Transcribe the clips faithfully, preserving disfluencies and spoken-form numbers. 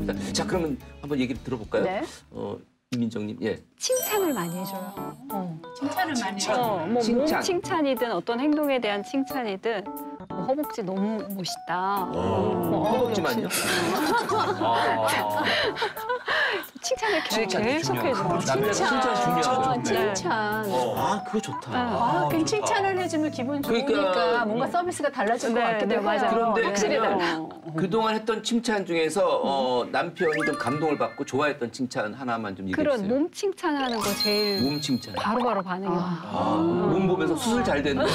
합니다. 자, 그러면 한번 얘기를 들어볼까요? 네. 어, 이민정님, 예. 칭찬을 많이 해줘요. 어. 칭찬을 많이 해요. 어, 뭐 칭찬. 몸 칭찬이든 어떤 행동에 대한 칭찬이든 뭐 허벅지 너무 멋있다. 뭐, 어, 허벅지만요? 아, 칭찬을 계- 칭찬이 계속 중요하고. 해줘. 남자가 칭찬 중요하죠. 어, 칭찬. 어. 아, 그거 좋다. 아, 괜히 좋다. 칭찬을 해주면 기분 좋으니까 그러니까, 뭔가 음. 서비스가 달라질 것 네, 같기도 네, 해요. 맞아요. 그런데 확실히 그냥 달라요. 그동안 했던 칭찬 중에서 어, 남편이 좀 감동을 받고 좋아했던 칭찬 하나만 좀 얘기해 그런 주세요. 몸 칭찬하는 거 제일 몸 칭찬. 바로바로 반응이 와. 아, 몸 보면서 수술 잘 됐네.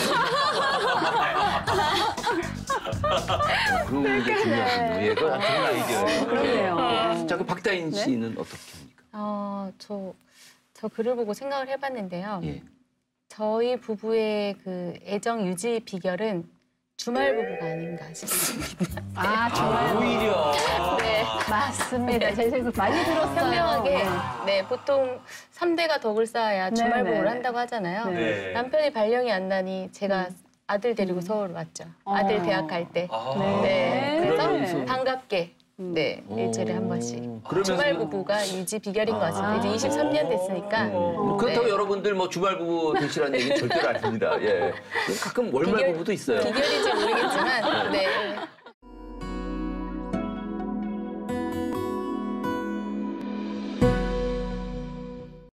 그런 게 중요하군요. 예, 그거 좋은 아이디어예요. 그러네요. 예. 자, 그럼 박다인 씨는 어떻게 합니까? 어, 저, 저 글을 보고 생각을 해봤는데요. 예. 저희 부부의 그 애정 유지 비결은 주말 부부가 아닌가 싶습니다. 아, 좋아요. 오히려. 네, 맞습니다. 제 생각 많이 들었어요. 현명하게. 네, 보통 삼 대가 덕을 쌓아야 주말 네, 부부를 네. 한다고 하잖아요. 네. 남편이 발령이 안 나니 제가 아들 데리고 서울 왔죠. 아들 어. 대학 갈 때. 아. 네, 그래서 그러면서- 반갑게 네, 일주일에 한 번씩. 그러면서- 주말 부부가 유지 비결인 것 같습니다. 이제 이십삼 년 됐으니까. 뭐 그렇다고 네. 여러분들 뭐 주말 부부 되시라는 얘기는 절대로 아닙니다. 예. 가끔 월말 비결- 부부도 있어요. 비결인지 모르겠지만, 네.